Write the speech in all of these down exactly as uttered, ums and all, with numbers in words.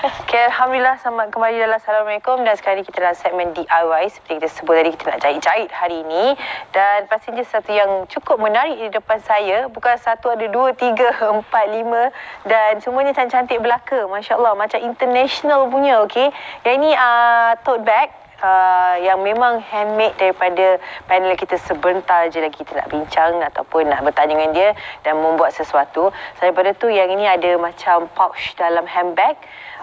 Okay, Alhamdulillah, selamat kembali dalam Assalamualaikum. Dan sekarang ni kita dalam segmen D I Y. Seperti kita sebut tadi, kita nak jahit-jahit hari ini. Dan pastinya satu yang cukup menarik di depan saya. Bukan satu, ada dua, tiga, empat, lima. Dan semuanya cantik-cantik belaka. Masya Allah, macam international punya, okay. Yang ini uh, tote bag. Uh, yang memang handmade daripada panel kita. Sebentar je lagi kita nak bincang ataupun nak bertanya dengan dia dan membuat sesuatu. Selain daripada tu, yang ini ada macam pouch dalam handbag,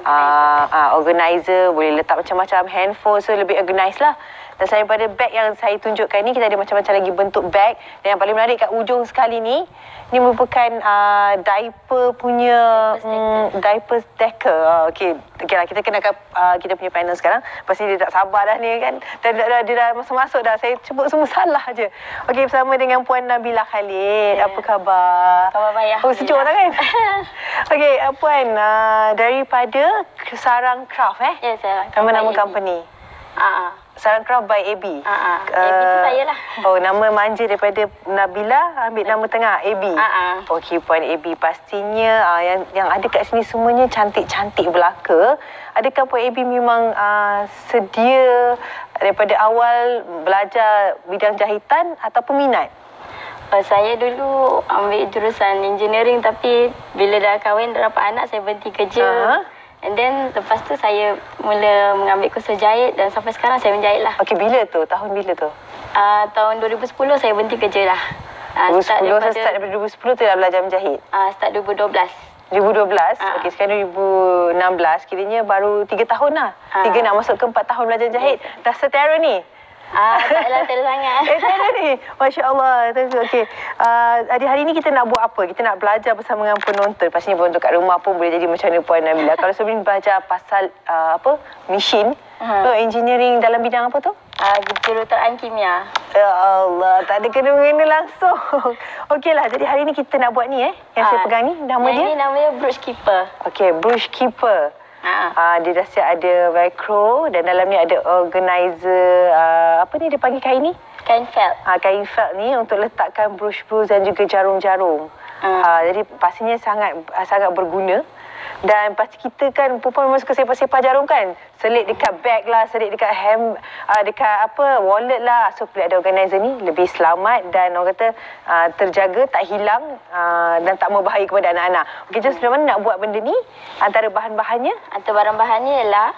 uh, uh, organizer, boleh letak macam-macam handphone, so lebih organized lah. Dan selain daripada bag yang saya tunjukkan ni, kita ada macam-macam lagi bentuk bag. Dan yang paling menarik kat ujung sekali ni, ini merupakan uh, diaper punya um, diaper stacker. Uh, Okey, okay lah, kita kenakan uh, kita punya panel sekarang. Pasti dia tak sabar dah ni kan. Dan dah, dia dah masuk-masuk dah. Saya cuba semua salah je. Okey, bersama dengan Puan Nabila Khalid. Yeah. Apa khabar? Khabar baik. Oh, sejuk tak kan? Okey, uh, Puan, uh, daripada Sarang Craft eh? Ya, Sarang. Nama-nama company. Ah. Uh-uh. Sarang Craft by A B. Ah, uh, A B tu saya lah. Oh, nama manja daripada Nabila, ambil nama tengah A B. Ah, uh. Okey, Puan A B, pastinya uh, yang yang ada kat sini semuanya cantik-cantik belaka. Adakah Puan A B memang uh, sedia daripada awal belajar bidang jahitan atau peminat? Uh, saya dulu ambil jurusan engineering, tapi bila dah kahwin, dah dapat anak, saya berhenti kerja. Uh-huh. And then lepas tu saya mula mengambil kursus jahit dan sampai sekarang saya menjahit lah. Okey, bila tu? Tahun bila tu? Uh, tahun dua ribu sepuluh saya berhenti kerja lah. Uh, dua ribu sepuluh, start daripada, start daripada dua ribu sepuluh tu dah belajar menjahit? Uh, start dua ribu dua belas. dua ribu dua belas? Uh. Okey, sekarang dua ribu enam belas, kiranya baru tiga tahun lah. Uh. tiga nak masuk ke empat tahun belajar jahit. Yes. Dah setera ni? Ah, taklah terlalu sangat. Eh, tak ni. Masya Allah. Okey. Uh, hari, hari ni kita nak buat apa? Kita nak belajar bersama dengan penonton. Pastinya penonton kat rumah pun boleh jadi macam ni Puan Nabila. Kalau sebelum ni belajar pasal uh, apa? Mesin. Uh-huh. So, engineering dalam bidang apa tu? Uh, juruteraan kimia. Ya Allah, tak ada kena-mengena langsung. Okeylah, jadi hari ni kita nak buat ni eh. Yang uh, saya pegang ni, nama yang dia? Ini namanya Brooch Keeper. Okey, Brooch Keeper. Uh. Uh, dia dah siap ada velcro dan dalam ni ada organizer, uh, apa ni dia panggil kain ni? Kain felt. Uh, kain felt ni untuk letakkan brush-brush dan juga jarum-jarum. Uh. Uh, jadi pastinya sangat uh, sangat berguna. Dan pasti kita kan perempuan memang suka sepah-sepah jarum kan. Selit dekat bag lah, selit dekat hem, uh, dekat apa, wallet lah. So bila ada organizer ni lebih selamat dan orang kata uh, terjaga, tak hilang uh, dan tak membahaya kepada anak-anak. Okey, jadi sebenarnya nak buat benda ni, antara bahan-bahannya? Antara bahan-bahannya ialah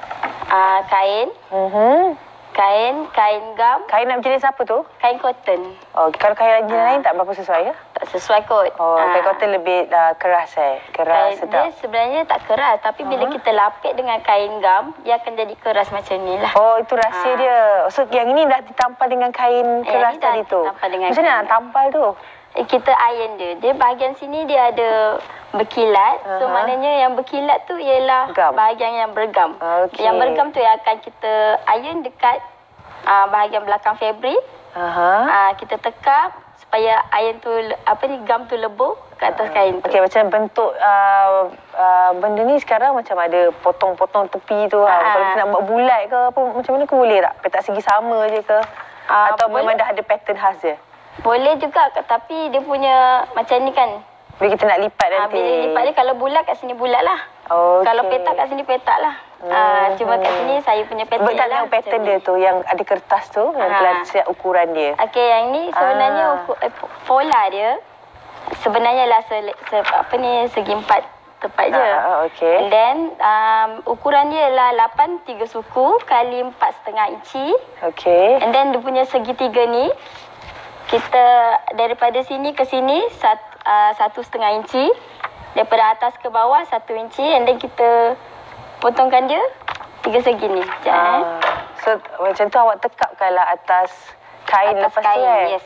uh, kain. Uh-huh. Kain, kain gam. Kain nak jenis apa tu? Kain cotton. Oh, kalau kain jenis uh. lain tak berapa sesuai ke? Tak sesuai kot. Oh, uh. kain cotton lebih uh, keras eh? Keras, kain, sedap. Dia sebenarnya tak keras, tapi uh-huh. bila kita lapik dengan kain gam, dia akan jadi keras macam ni lah. Oh, itu rahsia uh. dia. So, yang ini dah ditampal dengan kain keras eh, tadi tu? Macam mana nak tampal tu? Eh, kita iron dia. Dia bahagian sini dia ada berkilat. Uh-huh. So maknanya yang berkilat tu ialah gam. Bahagian yang bergam. Okay. Yang bergam tu yang akan kita iron dekat uh, bahagian belakang fabrik. Uh-huh. Uh, kita tekap supaya iron tu, apa ni, gam tu lebur ke atas uh-huh. kain tu. Okey, macam bentuk uh, uh, benda ni sekarang macam ada potong-potong tepi tu. Uh-huh. Kalau kita nak buat bulat ke apa, macam mana ke boleh tak? Petak segi sama je ke? Uh, Atau boleh. Memang dah ada pattern khas dia? Boleh juga, tapi dia punya macam ni kan. Bila kita nak lipat nanti. Ha, bila lipat dia, kalau bulat kat sini bulat lah. Okay. Kalau petak kat sini petak lah. Hmm. Ha, cuma kat sini saya punya pattern lah. Tak tahu pattern dia tu, yang ada kertas tu, ha. Yang telah siap ukuran dia. Okey, yang ni sebenarnya ha. ukur, eh, pola dia sebenarnya lah se, se, apa ni, segi empat tepat je. Ha, okay. And then um, ukuran dia ialah lapan tiga suku kali empat setengah inci. Okey. And then dia punya segitiga ni, kita daripada sini ke sini satu, uh, satu setengah inci, daripada atas ke bawah satu inci, and then kita potongkan dia tiga segi ni. Sekejap, ah. eh. So macam tu awak tekapkanlah atas kain atas lepas kain, tu kan? Yes.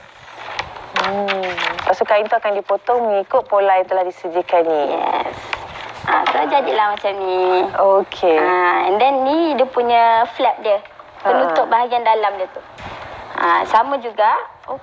Hmm. Lepas tu kain tu akan dipotong mengikut pola yang telah disediakan ni. Yes. Ah, so jadilah macam ni. Okey. Ah, and then ni dia punya flap dia, penutup uh. bahagian dalam dia tu. Ah, sama juga. Oh.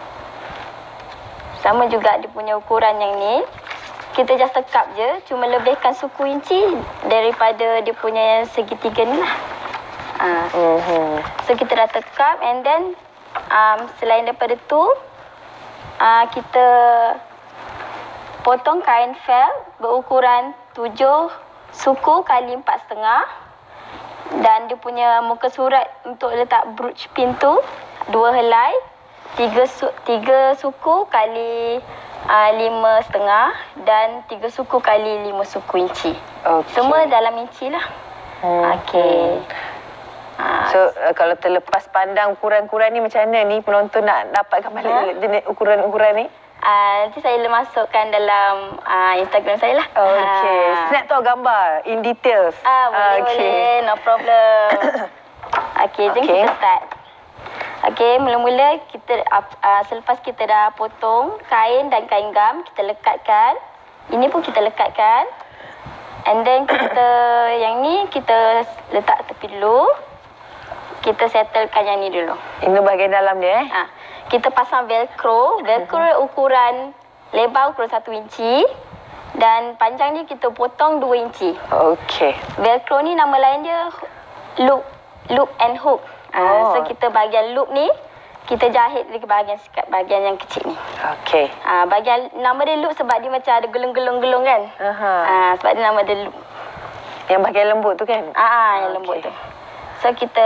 Sama juga dia punya ukuran yang ni. Kita just tekap je. Cuma lebihkan suku inci daripada dia punya segitiga ni lah. Ha. Uh-huh. So kita dah tekap, and then um, selain daripada tu, uh, kita potong kain felt berukuran tujuh suku kali empat setengah. Dan dia punya muka surat untuk letak brooch pin tu dua helai. Tiga, su tiga suku kali uh, lima setengah. Dan tiga suku kali lima suku inci. Okay. Semua dalam inci lah. Hmm. Okey. Hmm. So uh, kalau terlepas pandang ukuran-ukuran ni macam mana ni penonton nak dapatkan balik jenis ukuran-ukuran ni? Uh, nanti saya masukkan dalam uh, Instagram saya lah. Okey. Uh. Snap tu gambar in details. Ah, boleh, okay. boleh. No problem. Okey, jom okay. kita start. Okey, mula-mula kita uh, selepas kita dah potong kain dan kain gam, kita lekatkan. Ini pun kita lekatkan. And then kita yang ni kita letak tepi dulu. Kita settlekan yang ni dulu. Ini bahagian dalam dia eh? Ha. Kita pasang velcro. Velcro uh-huh. ukuran lebar ukuran satu inci. Dan panjang ni kita potong dua inci. Okey. Velcro ni nama lain dia loop. Loop and hook. Oh. So kita bahagian loop ni, kita jahit di bahagian sikat bahagian yang kecil ni. Okey. Ha, bahagian nama dia loop sebab dia macam ada gelung-gelung-gelung kan. Uh-huh. Ha, sebab dia nama dia loop. Yang bahagian lembut tu kan? Ah, yang okay. lembut tu. So kita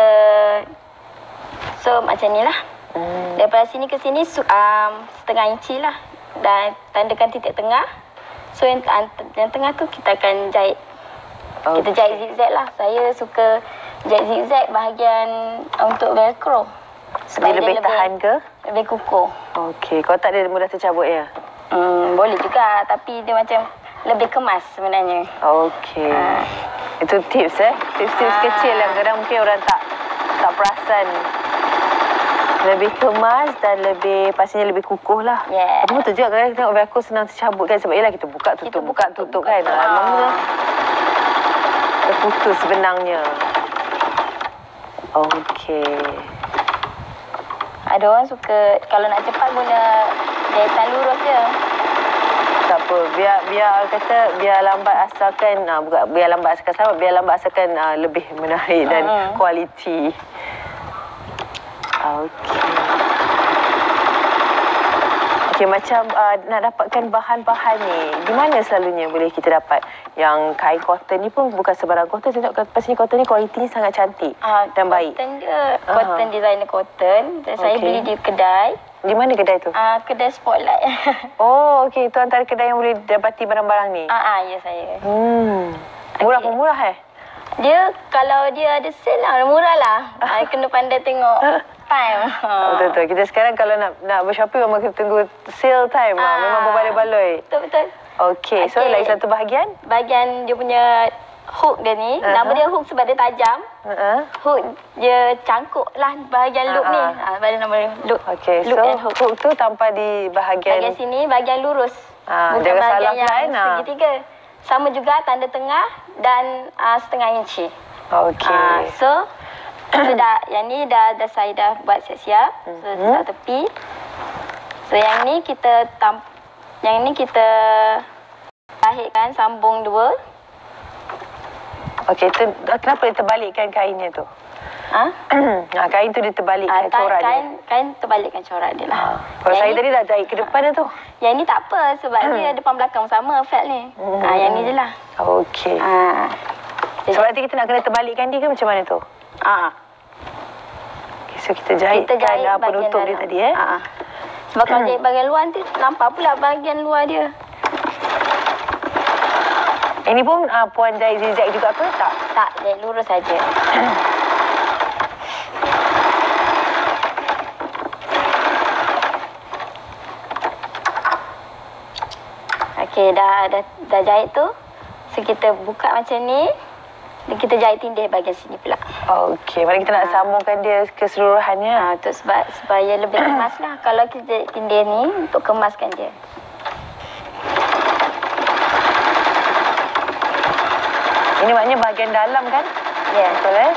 so macam ni lah. Hmm. Daripada sini ke sini um, setengah inci lah. Dan tandakan titik tengah. So yang, yang tengah tu kita akan jahit. Okay. Kita jahit zigzag lah. Saya suka jahit zigzag bahagian untuk velcro. Sebab dia lebih, lebih tahan ke? Lebih kukuh. Okey. Kalau tak dia mudah tercabut ya? Hmm, boleh juga. Tapi dia macam lebih kemas sebenarnya. Okey. Ha. Itu tips eh. Tips-tips ha. kecil yang kadang mungkin orang tak tak perasan. Lebih kemas dan lebih pastinya lebih kukuh lah. Yeah. Tapi betul juga kadang kita tengok velcro senang tercabut kan. Sebab yelah kita buka tutup, kita buka tutup, buka, kan. Ha. Lama terputus sebenarnya. Okey. Ada orang suka kalau nak cepat guna jahitan lurus je. Tak apa, biar biar kata biar lambat asalkan uh, bukan biar lambat asalkan selamat, biar lambat asalkan uh, lebih menarik dan uh-huh. kualiti. Okey. Okey, macam uh, nak dapatkan bahan-bahan ni, di mana selalunya boleh kita dapat? Yang kain cotton ni pun bukan sebarang cotton. Saya tengok pasal cotton ni kualitinya sangat cantik uh, dan baik. Cotton dia, cotton uh-huh. designer cotton. Dan okay. Saya beli di kedai. Di mana kedai tu? Uh, kedai Spotlight. Oh, okey. Itu antara kedai yang boleh dapati barang-barang ni? Ah, uh, uh, ya saya. Hmm. Murah okay. pun murah eh? Dia, kalau dia ada sale lah, murah lah. uh, kena pandai tengok time. Betul-betul. Kita sekarang kalau nak nak bershopping memang kita tunggu sale time. Uh, memang berbaloi-baloi. Betul-betul. Okey. Okay. So, lagi satu bahagian? Bahagian dia punya hook dia ni. Uh-huh. Nama dia hook sebab dia tajam. Uh-huh. Hook dia cangkuk lah bahagian loop uh-huh. ni. Ha, sebab dia nama dia loop. Okey. So, hook. hook tu tanpa di bahagian... Bahagian sini, bahagian lurus. Uh, Bukan bahagian yang lain, segitiga. Uh. Sama juga tanda tengah dan uh, setengah inci. Okey. Uh, so, so dah, yang ni dah, dah saya dah buat siap-siap. So, mm-hmm. letak tepi. So, yang ni kita tam, yang ni kita jahitkan, sambung dua. Okey, kenapa dia terbalikkan kainnya tu? Ha? Ha, kain tu dia terbalikkan ha, corak kain, dia. Kain terbalikkan corak dia lah. Ha. Kalau saya ni, tadi dah jahit ke depan dah tu. Yang ni tak apa sebab dia depan belakang sama felt ni. Hmm. Ha, yang ni je lah. Okey. Ha. Sebab nanti kita nak kena terbalikkan dia ke macam mana tu? Ha. Okay, so kita jahitkan kita jahit penutup dia tadi eh. Ha. Sebab kalau jahit bahagian luar nanti nampak pula bahagian luar dia. Ini pun uh, puan jahit zigzag juga ke? Tak. Tak, jahit lurus saja. Okey, dah, dah dah jahit tu. So kita buka macam ni. Dan kita jahit tindih bahagian sini pula. Okey, maksudnya kita nak ha. sambungkan dia keseluruhannya. Ha, untuk sebab supaya lebih kemas lah. Kalau kita jahit tindih ni untuk kemaskan dia. Ini maknanya bahagian dalam kan? Ya. Yeah. Betul eh?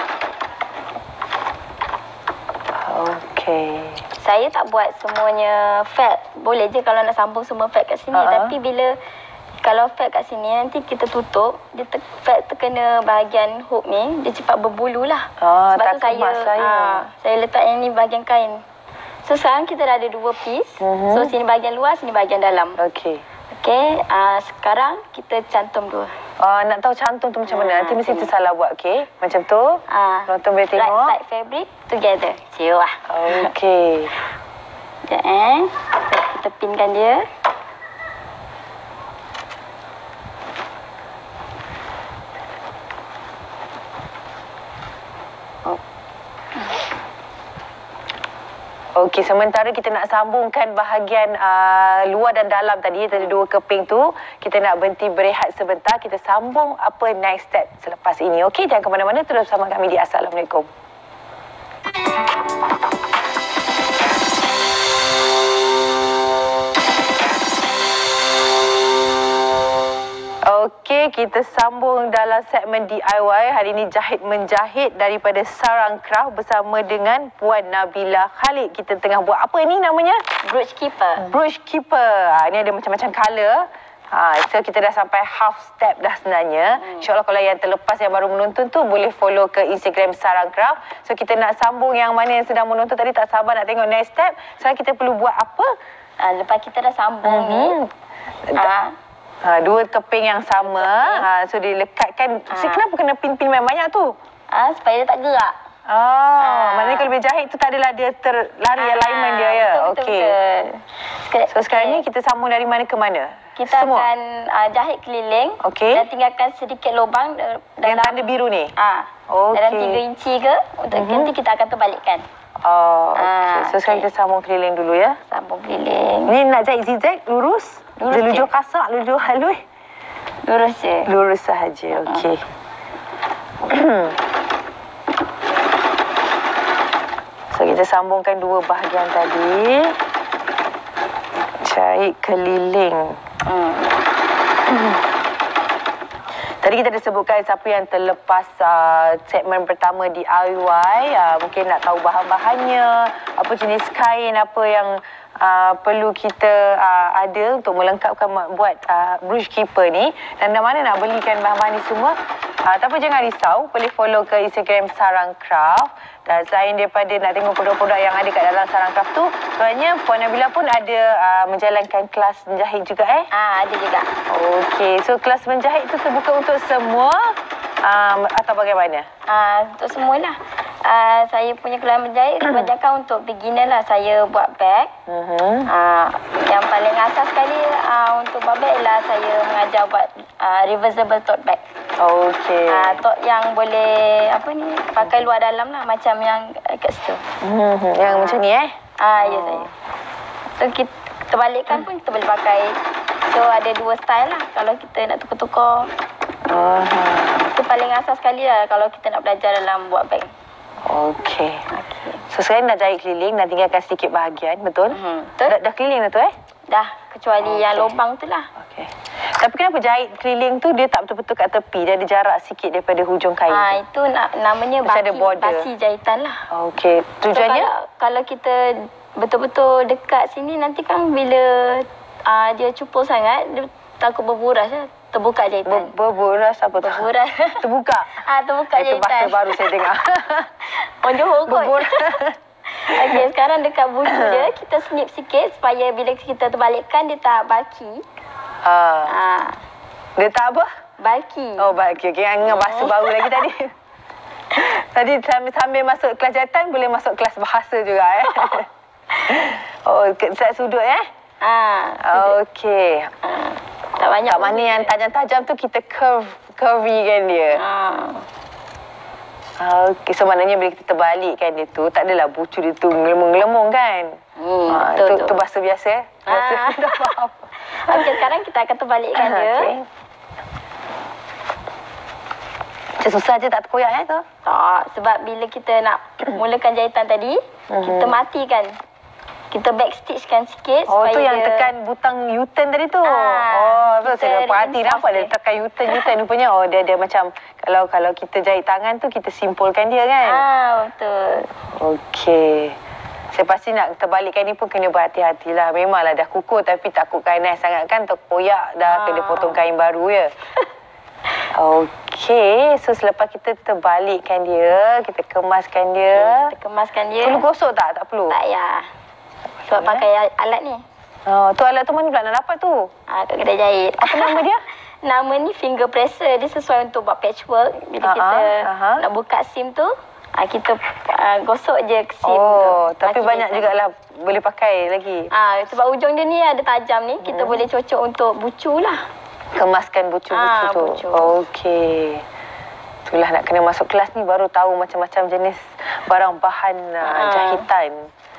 Okey. Saya tak buat semuanya felt. Boleh je kalau nak sambung semua felt kat sini. Uh-huh. Tapi bila kalau felt kat sini nanti kita tutup, dia te- felt terkena bahagian hook ni, dia cepat berbulu lah. Oh, sebab tu saya, saya. Aa, saya letak yang ni bahagian kain. So sekarang kita dah ada dua piece. Uh-huh. So sini bahagian luar, sini bahagian dalam. Okey. Okey, uh, sekarang kita cantum dua. Uh, nak tahu cantum tu macam mana? Nanti mesti tersalah buat, okey? Macam tu. Uh, Penonton boleh tengok. Right side fabric together. Cium lah. Okey. Sekejap eh. Kita pinkan dia. Okey, sementara kita nak sambungkan bahagian uh, luar dan dalam tadi, tadi dua keping tu, kita nak berhenti berehat sebentar. Kita sambung apa next step selepas ini. Okey, jangan ke mana-mana, terus bersama kami di Assalamualaikum. Okey, kita sambung dalam segmen D I Y. Hari ini jahit menjahit daripada sarang craft bersama dengan Puan Nabila Khalid. Kita tengah buat apa ni namanya? Brooch keeper. Brooch keeper. Ha, ini ada macam-macam colour. Ha, so kita dah sampai half step dah sebenarnya. Hmm. InsyaAllah kalau yang terlepas yang baru menonton tu boleh follow ke Instagram Sarang Craft. So kita nak sambung yang mana yang sedang menonton tadi tak sabar nak tengok next step. Sekarang kita perlu buat apa? Uh, lepas kita dah sambung hmm. ni. Uh, Ha, dua keping yang sama. Ha, so dilekatkan. Ha. So, kenapa kena pin-pin banyak tu? Ah, supaya dia tak gerak. Oh, ha. Maknanya kalau bila jahit tu tak adalah dia terlari ha. alignment dia ya. Okey. So sekarang okay. ni kita sambung dari mana ke mana? Kita Semua? akan uh, jahit keliling okay. dan tinggalkan sedikit lubang dalam yang tanda biru ni. Ah. Ha. Okay. Dalam tiga inci ke untuk mm-hmm. nanti kita akan terbalikkan. Oh, okey. Ha. So sekarang okay. kita sambung keliling dulu ya. Sambung keliling. Ni nak jahit zigzag lurus? Lurus lujur kasar, lujur halus. Lurus je. Lurus sahaja. Okey. So kita sambungkan dua bahagian tadi. Jahit keliling. Hmm. Tadi kita dah sebutkan siapa yang terlepas uh, segmen pertama di D I Y. Uh, mungkin nak tahu bahan-bahannya, apa jenis kain, apa yang uh, perlu kita uh, ada untuk melengkapkan buat uh, brooch keeper ni. Dan dari mana nak belikan bahan-bahan ni semua. Uh, tapi jangan risau, boleh follow ke Instagram Sarang Craft. Dan selain daripada nak tengok produk-produk yang ada kat dalam Sarang Craft tu, sebenarnya Puan Nabila pun ada uh, menjalankan kelas menjahit juga eh? Ah, ada juga. Okey, so kelas menjahit tu terbuka untuk semua um, atau bagaimana? Ah, untuk semualah. Uh, saya punya kelas menjahit kebanyakan untuk beginner lah. Saya buat bag. Uh-huh. Uh, yang paling asas sekali uh, untuk buat bag ialah saya mengajar buat uh, reversible tote bag. Okey. Uh, tote yang boleh apa ni pakai luar dalam lah macam yang kat situ. Uh-huh. Yang uh, macam ni eh? Ah, uh, ya saya. So kita terbalikkan pun kita boleh pakai. So ada dua style lah kalau kita nak tukar-tukar. Uh-huh. Itu paling asas sekali lah kalau kita nak belajar dalam buat bag. Okey. Okay. So sekarang dah jahit keliling, dah tinggalkan sedikit bahagian, betul? Mm-hmm. Betul. Dah, dah keliling dah tu eh? Dah, kecuali okay. yang lubang tu lah. Okey. Tapi kenapa jahit keliling tu dia tak betul-betul kat tepi? Dia ada jarak sikit daripada hujung kain. Ah, itu na- namanya baki, basi jahitan lah. Okey. Tujuannya? So, kalau, kalau kita betul-betul dekat sini, nanti kan bila uh, dia cupul sangat, dia takut berburas lah. Terbuka jahitan. Ber- berburas apa tu? Berburas. Terbuka? Ah, terbuka itu jahitan. Itu bahasa baru saya dengar. Orang Johor kot. Berburas. Okey, sekarang dekat bucu dia, kita snip sikit supaya bila kita terbalikkan, dia tak baki. Ah. Ah. Dia tak apa? Baki. Oh, baki. Okey, ingat bahasa baru lagi tadi. Tadi sambil-sambil masuk kelas jahitan, boleh masuk kelas bahasa juga eh. Oh, set sudut eh? Ah. Okey. Ah. Tak banyak. Tak mana yang tajam-tajam tu kita curve, curvy kan dia. Ah. Okey, so maknanya bila kita terbalikkan dia tu, tak adalah bucu dia tu ngelemung-ngelemung kan? Hmm, ha, betul, tu, betul. tu bahasa biasa eh? Bahasa ah. dah faham. Okey, sekarang kita akan terbalikkan dia. Okay. Macam susah je tak terkoyak eh tu? Tak, sebab bila kita nak mulakan jahitan tadi, mm-hmm. kita matikan. Kita backstitchkan sikit oh, supaya tu yang dia... tekan butang U-turn tadi tu. Ah, oh, betul. Saya dapat hati nampak dia tekan U-turn, U-turn rupanya. Oh, dia dia macam kalau kalau kita jahit tangan tu kita simpulkan dia kan. Ah, betul. Okey. Saya pasti nak terbalikkan ni pun kena berhati-hatilah. Memanglah dah kukuh tapi takut kain sangat kan terkoyak dah ah. kena potong kain baru ya. Okey, so selepas kita terbalikkan dia, kita kemaskan dia. Okay, kita kemaskan dia. Perlu gosok tak? Tak perlu. Tak payah. Sebab pakai alat ni. Oh, tu alat tu mana pula nak dapat tu? Ah, kat kedai jahit. Apa nama dia? Nama ni finger presser. Dia sesuai untuk buat patchwork. Bila uh-huh, kita uh-huh. nak buka seam tu, ah, kita ah, gosok je ke seam oh, tu. Oh, tapi Maki banyak jugalah boleh pakai lagi. Ah, sebab ujung dia ni ada tajam ni, kita hmm. boleh cocok untuk bucu lah. Kemaskan bucu-bucu ah, tu. Bucu. Okey. Itulah nak kena masuk kelas ni baru tahu macam-macam jenis barang bahan ah. jahitan.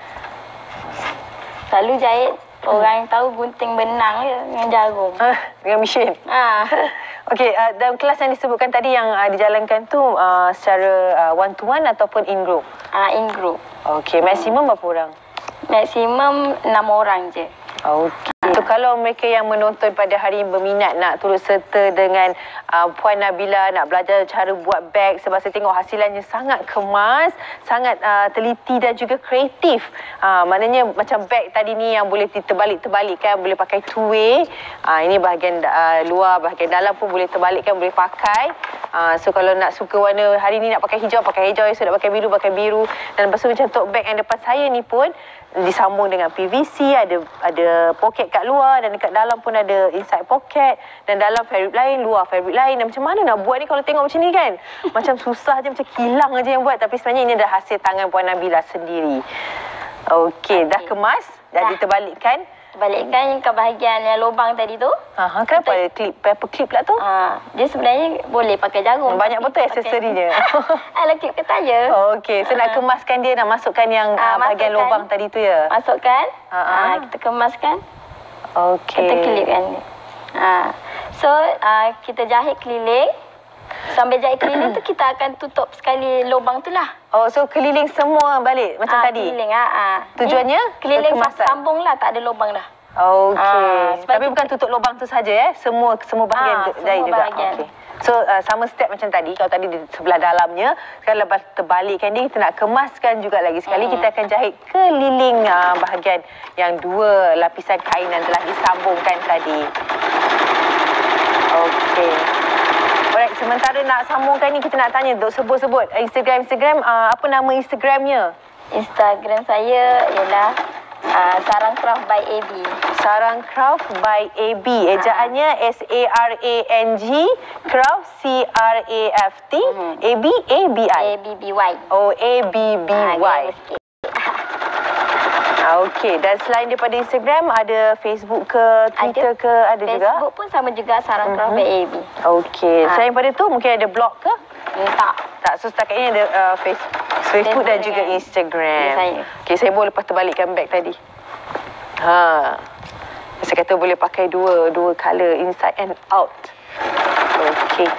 Selalu jahit orang yang tahu gunting benang je dengan jarum. Ah, dengan mesin. Ah. Okey, uh, dalam kelas yang disebutkan tadi yang uh, dijalankan tu uh, secara uh, one to one ataupun in group? Ah, in group. Okey, maksimum berapa orang? Maksimum enam orang je. Okey. So, kalau mereka yang menonton pada hari ini berminat nak turut serta dengan uh, Puan Nabila nak belajar cara buat beg, sebab saya tengok hasilannya sangat kemas, sangat uh, teliti dan juga kreatif. Uh, maknanya macam beg tadi ni yang boleh terbalik-terbalikkan, boleh pakai two way. Uh, ini bahagian uh, luar, bahagian dalam pun boleh terbalikkan, boleh pakai. Uh, so kalau nak suka warna hari ni nak pakai hijau, pakai hijau. Esok nak pakai biru, pakai biru. Dan lepas tu macam tote bag yang depan saya ni pun disambung dengan P V C, ada ada poket kat luar dan dekat dalam pun ada inside pocket, dan dalam fabric lain, luar fabric lain. Dan macam mana nak buat ni kalau tengok macam ni kan? Macam susah je, macam kilang aja yang buat, tapi sebenarnya ini adalah hasil tangan Puan Nabila sendiri. Okey, okay. Dah kemas, dah, dah diterbalikkan. Balikkan ke bahagian yang lubang tadi tu. Aha, kenapa kita, ada clip, paper clip pula tu? Ah, dia sebenarnya boleh pakai jarum. Banyak betul aksesorinya. Alah, clip ketan je. Oh, okey. So, ah. nak kemaskan dia, nak masukkan yang ah, bahagian lubang tadi tu ya? Masukkan. Ah, ah, kita kemaskan. Okey. Kita clipkan dia. Ah. So, ah, kita jahit keliling. Sambil jahit keliling tu, kita akan tutup sekali lubang tu lah. Oh, so keliling semua balik macam ah, tadi? Keliling, ah, ah. Tujuannya? Keliling sambung lah, tak ada lubang dah. Okey. Ah, tapi bukan tutup lubang tu saja ya? Semua semua bahagian ah, jahit juga. Bahagian. Okay. So, uh, sama step macam tadi. Kalau tadi di sebelah dalamnya, sekarang lepas terbalikkan dia, kita nak kemaskan juga lagi sekali. Hmm. Kita akan jahit keliling uh, bahagian yang dua lapisan kain yang telah disambungkan tadi. Okey. Alright, sementara nak sambungkan ni, kita nak tanya, duk sebut-sebut Instagram, Instagram, uh, apa nama Instagramnya? Instagram saya ialah uh, Sarang Craft by A B. Sarang Craft by A B. Ejaannya S A R A N G, Craft C R A F T, mm-hmm. A B A B I. A B B Y. Oh, A B B Y. Okey, dan selain daripada Instagram, ada Facebook ke, Twitter ada. ke, ada Facebook juga? Facebook pun sama juga, Sarang Craft mm-hmm. by A B. Okey, ha. Selain daripada tu, mungkin ada blog ke? Hmm, tak. Tak, so setakat ini ada uh, Facebook, Facebook dan juga Instagram. Saya. Okey, saya boleh lepas terbalikkan beg tadi. Ha. Saya kata boleh pakai dua, dua colour, inside and out. Okey.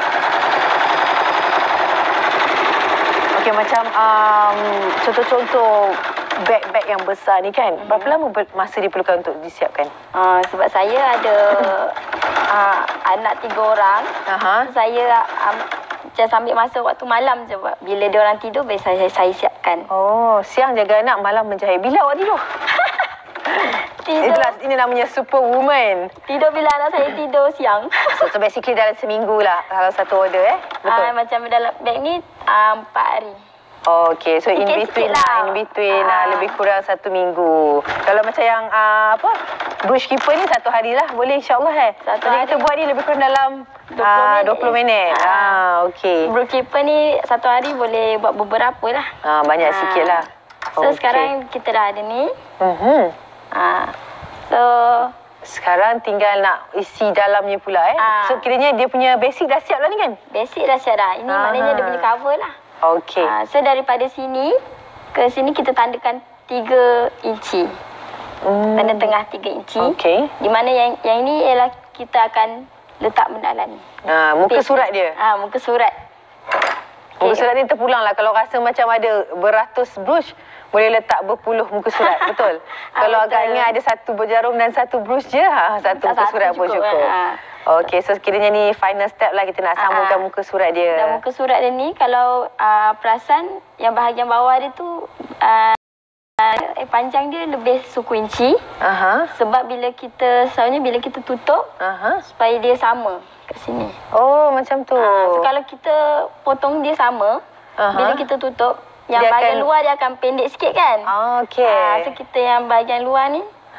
Okey, macam um, contoh-contoh beg-beg yang besar ni kan, hmm. berapa lama masa diperlukan untuk disiapkan? Uh, sebab saya ada uh, anak tiga orang. Aha. Saya um, just ambil masa waktu malam je. Bila dia orang tidur, biasa saya, saya siapkan. Oh, siang jaga anak, malam menjahit. Bila awak tidur? Tidur. Itulah, ini namanya superwoman. Tidur bila anak saya tidur siang. So, so basically dalam seminggu lah kalau satu order eh? Betul? Uh, macam dalam beg ni uh, empat hari. Oh, okay. So in between lah. In between lah. Lebih kurang satu minggu. Kalau macam yang uh, apa? Brush keeper ni satu hari lah. Boleh insyaAllah eh. Satu Jadi hari. Kita buat ni lebih kurang dalam dua puluh minit. Ah, ah okay. Brush keeper ni satu hari boleh buat beberapa lah. Ah, banyak ah. sikit lah. So okay. Sekarang kita dah ada ni. Mm-hmm. Ah. So sekarang tinggal nak isi dalamnya pula eh. Ah. So kiranya dia punya basic dah siap lah ni kan? Basic dah siap dah. Ini ah. maknanya dia punya cover lah. Okey. Uh, so daripada sini ke sini kita tandakan tiga inci. Hmm. Tanda tengah tiga inci. Okey. Di mana yang yang ini ialah kita akan letak bendalan. Ha, muka Page. surat dia. Ah, ha, muka surat. Okay. Muka surat ni terpulang lah. Kalau rasa macam ada beratus brush, boleh letak berpuluh muka surat. Betul? Kalau betul. Agaknya ada satu berjarum dan satu brush je, ha, satu tak muka surat pun cukup. cukup. Ha. Okey, so kiranya ni final step lah kita nak sambungkan uh, muka surat dia. Dan muka surat dia ni, kalau uh, perasan yang bahagian bawah dia tu uh, eh, panjang dia lebih suku inci. Uh-huh. Sebab bila kita, selalunya bila kita tutup, uh-huh. supaya dia sama kat sini. Oh, macam tu. Uh, so kalau kita potong dia sama, uh-huh. bila kita tutup, yang dia bahagian akan... luar dia akan pendek sikit kan? Oh, okey. Uh, so kita yang bahagian luar ni,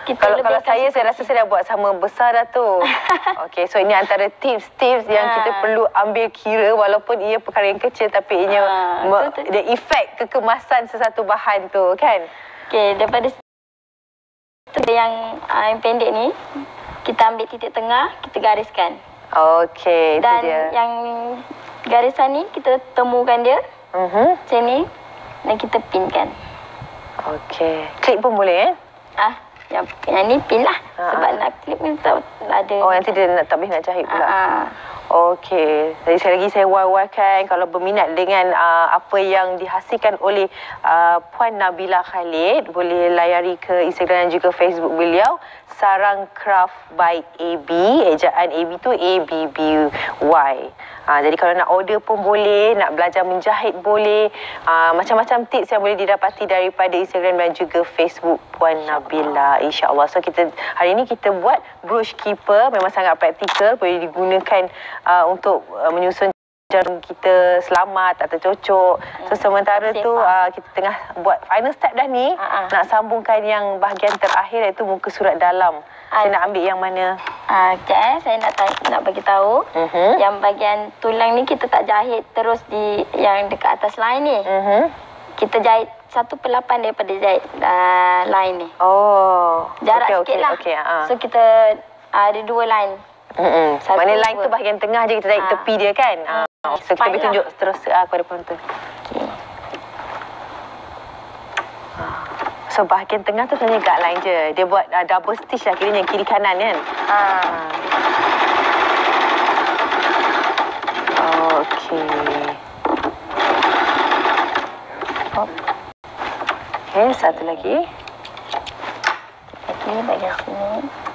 kita Kalau kalau lebihkan saya, suku saya rasa kunci. saya dah buat sama besar dah tu. Okey, so ini antara tips-tips yang Ha. kita perlu ambil kira walaupun ia perkara yang kecil tapi ianya Ha, me- betul, betul. dia efek kekemasan sesuatu bahan tu kan. Okey, daripada situ yang uh, yang pendek ni, kita ambil titik tengah, kita gariskan. Okey, itu Dan dia. yang garisan ni kita temukan dia Mhm. macam ni dan kita pinkan. Okey. Klik pun boleh eh? Ah, yang yang ni pin lah. Ha, Sebab ha. nak klip ni tak ada. Oh, nanti dia nak tak boleh nak jahit pula. Ah, ah. Okey. Jadi sekali lagi saya war-warkan kalau berminat dengan uh, apa yang dihasilkan oleh uh, Puan Nabila Khalid, boleh layari ke Instagram dan juga Facebook beliau, Sarang Craft by A B. Ejaan A B tu A B B Y. Uh, jadi kalau nak order pun boleh, nak belajar menjahit boleh. Uh, macam-macam tips yang boleh didapati daripada Instagram dan juga Facebook Puan Nabila, insya-Allah. So kita hari ini kita buat brush keeper, memang sangat praktikal, boleh digunakan uh, untuk uh, menyusun jarum kita selamat atau cocok. So sementara tu uh, kita tengah buat final step dah ni, Ha-ha. nak sambungkan yang bahagian terakhir iaitu muka surat dalam. Saya nak ambil yang mana? Ah, kejap eh, saya nak tanya, nak bagi tahu. Mhm. Yang bahagian tulang ni kita tak jahit terus di yang dekat atas line ni. Mhm. Kita jahit satu per lapan daripada jahit uh, line ni. Oh. Jarak okey, sikit okey, lah. Okey, ha. So kita uh, ada dua line. Mm-mm. Satu, Mana line dua. tu bahagian tengah je kita tarik Ha. tepi dia kan. Ha. So kita Empat boleh lah. tunjuk terus uh, kepada penonton. Okey. So bahagian tengah tu sebenarnya guideline je. Dia buat uh, double stitch lah kiranya kiri kanan kan. Ah. Oh, okey. Oh. Okey, satu lagi. Okey, bahagian sini.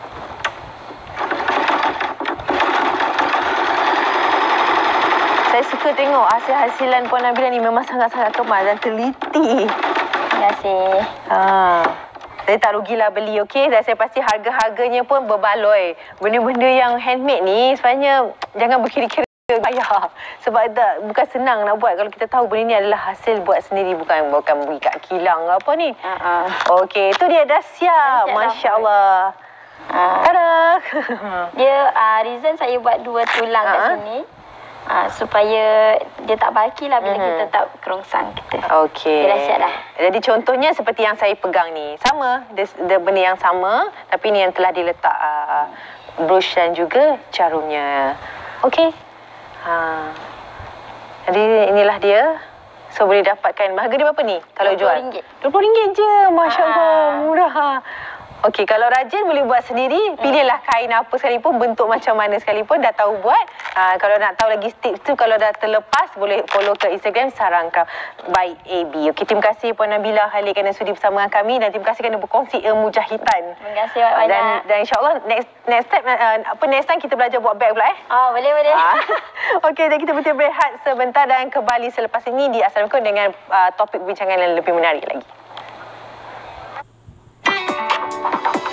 Saya suka tengok hasil-hasilan Puan Nabila ni memang sangat-sangat kemas dan teliti. Terima kasih. Ha. Saya tak rugilah beli, okey? Dan saya pasti harga-harganya pun berbaloi. Benda-benda yang handmade ni sebenarnya jangan berkira-kira bayar. Sebab tak, bukan senang nak buat kalau kita tahu benda ni adalah hasil buat sendiri, bukan bukan beli kat kilang ke apa ni. Uh-uh. Okey, itu dia dah siap. Dah siap Masya dah, Allah. Ah. Tada. Dia uh, reason saya buat dua tulang kat Ha-ha. sini. Uh, supaya dia tak baki lah bila Mhm. kita tak kerongsang kita. Okey. Dia dah siap dah. Jadi contohnya seperti yang saya pegang ni. Sama, dia, dia benda yang sama, tapi ni yang telah diletak uh, brush dan juga jarumnya. Okey. Ha. Jadi inilah dia. So boleh dapatkan, harga dia berapa ni kalau dua puluh jual? ringgit. dua puluh ringgit je. Masya-Allah, Ah. murah. Okey, kalau rajin boleh buat sendiri, pilihlah kain apa sekalipun, bentuk macam mana sekalipun, dah tahu buat. Ha, kalau nak tahu lagi tips tu, kalau dah terlepas, boleh follow ke Instagram Sarang Craft by A B. Okey, terima kasih Puan Nabila Khalid kerana sudi bersama dengan kami dan terima kasih kerana berkongsi ilmu jahitan. Terima kasih banyak. Dan, dan insyaAllah next next step, uh, apa next time kita belajar buat bag pula eh. Oh, boleh boleh. Ah. Okey, dan kita berhenti berehat sebentar dan kembali selepas ini di Assalamualaikum dengan uh, topik bincangan yang lebih menarik lagi.